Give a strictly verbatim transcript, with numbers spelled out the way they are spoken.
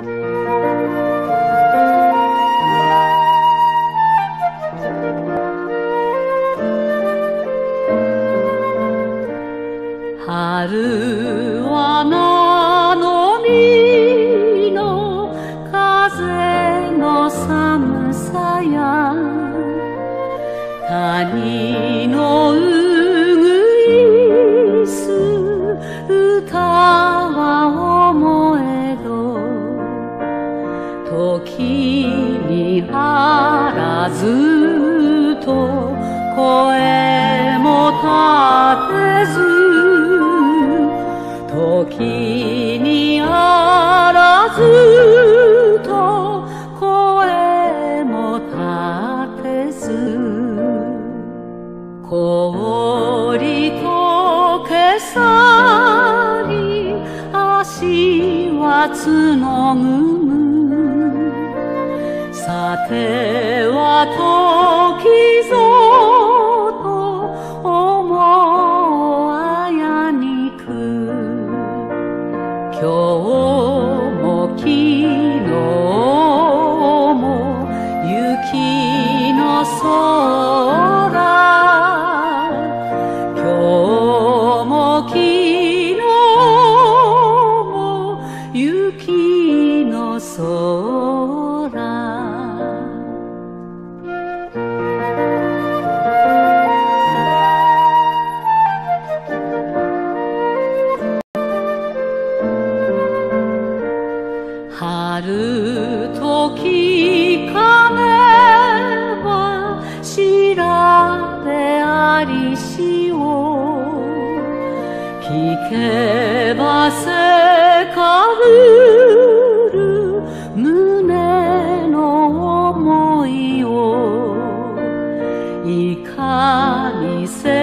春はなのみの風の寒さや谷のうぐいす歌は思えど時にあらずと声も立てず時にあらずと声も立てず氷溶け去り足はつのぐむさては時ぞと思あやにく今日も昨日も雪の空今日も昨日も雪の空春時かめば調べありしを聞けばせかぶる胸の想いをいかにせ